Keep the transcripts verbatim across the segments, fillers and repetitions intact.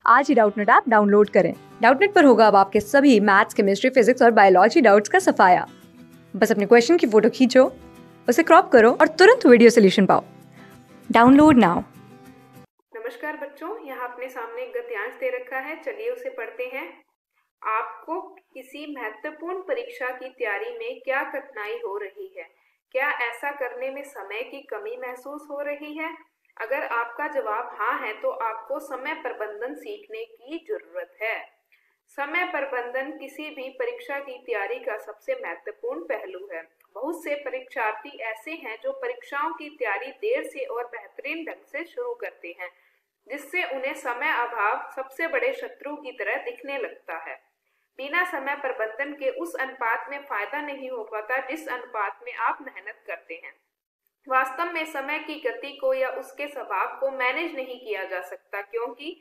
आज ही Doubtnut app download करें। डाउटनेट पर होगा अब आपके सभी मैथ्स, केमिस्ट्री, फिजिक्स और बायोलॉजी डाउट्स का सफाया। बस अपने क्वेश्चन की फोटो खींचो, उसे क्रॉप करो और तुरंत वीडियो सोल्यूशन पाओ। Download now. नमस्कार बच्चों, यहाँ अपने सामने एक गद्यांश दे रखा है, चलिए उसे पढ़ते हैं। आपको किसी महत्वपूर्ण परीक्षा की तैयारी में क्या कठिनाई हो रही है? क्या ऐसा करने में समय की कमी महसूस हो रही है? अगर आपका जवाब हाँ है तो आपको समय प्रबंधन सीखने की जरूरत है। समय प्रबंधन किसी भी परीक्षा की तैयारी का सबसे महत्वपूर्ण पहलू है। बहुत से परीक्षार्थी ऐसे हैं जो परीक्षाओं की तैयारी देर से और बेहतरीन ढंग से शुरू करते हैं, जिससे उन्हें समय अभाव सबसे बड़े शत्रु की तरह दिखने लगता है। बिना समय प्रबंधन के उस अनुपात में फायदा नहीं हो पाता जिस अनुपात में आप मेहनत करते हैं। वास्तव में समय की गति को या उसके स्वभाव को मैनेज नहीं किया जा सकता, क्योंकि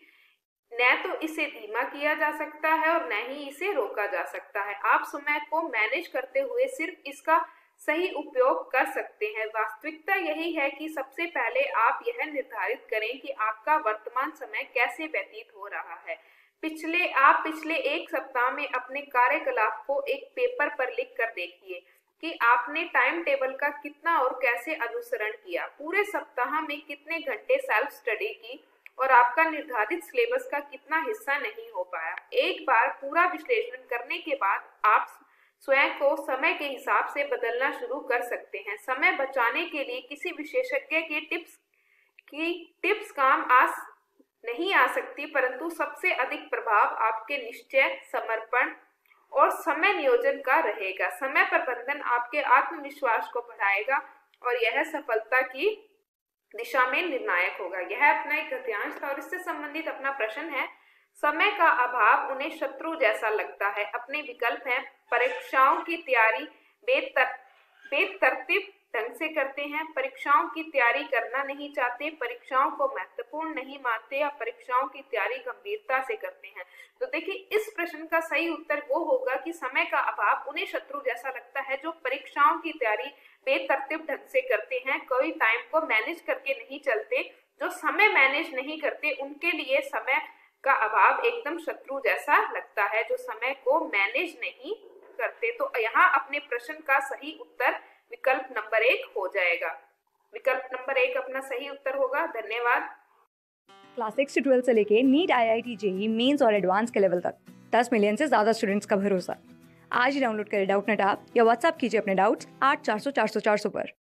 न तो इसे धीमा किया जा सकता है और न ही इसे रोका जा सकता है। आप समय को मैनेज करते हुए सिर्फ इसका सही उपयोग कर सकते हैं। वास्तविकता यही है कि सबसे पहले आप यह निर्धारित करें कि आपका वर्तमान समय कैसे व्यतीत हो रहा है। पिछले आप पिछले एक सप्ताह में अपने कार्यकलाप को एक पेपर पर लिख कर देखिए कि आपने टाइम टेबल का कितना और कैसे अनुसरण किया, पूरे सप्ताह में कितने घंटे सेल्फ स्टडी की और आपका निर्धारित सिलेबस का कितना हिस्सा नहीं हो पाया। एक बार पूरा विश्लेषण करने के बाद आप स्वयं को समय के हिसाब से बदलना शुरू कर सकते हैं। समय बचाने के लिए किसी विशेषज्ञ के टिप्स की टिप्स काम आ नहीं आ सकती, परंतु सबसे अधिक प्रभाव आपके निश्चय, समर्पण और समय नियोजन का रहेगा। समय प्रबंधन आपके आत्मविश्वास को बढ़ाएगा और यह सफलता की दिशा में निर्णायक होगा। यह अपना एक गद्यांश था और इससे संबंधित अपना प्रश्न है। समय का अभाव उन्हें शत्रु जैसा लगता है। अपने विकल्प हैं: परीक्षाओं की तैयारी बेतर बेतरतीब ढंग से करते हैं, परीक्षाओं की तैयारी करना नहीं चाहते, परीक्षाओं को महत्वपूर्ण नहीं मानते या परीक्षाओं की तैयारी गंभीरता से करते हैं। तो देखिए, इस प्रश्न का सही उत्तर वो होगा कि समय का अभाव उन्हें शत्रु जैसा लगता है जो परीक्षाओं की तैयारी बेतरतीब ढंग से करते हैं, कोई टाइम को मैनेज करके नहीं चलते। जो समय मैनेज नहीं करते उनके लिए समय का अभाव एकदम शत्रु जैसा लगता है, जो समय को मैनेज नहीं करते। तो यहाँ अपने प्रश्न का सही उत्तर विकल्प नंबर एक हो जाएगा। विकल्प नंबर एक अपना सही उत्तर होगा। धन्यवाद। क्लास सिक्स से ट्वेल्थ से लेके NEET, I I T, JEE mains और एडवांस के लेवल तक दस मिलियन से ज्यादा स्टूडेंट्स का भरोसा। आज ही डाउनलोड करें डाउटनेट ऐप या व्हाट्सएप कीजिए अपने डाउट्स आठ चार सौ चार सौ चार सौ पर।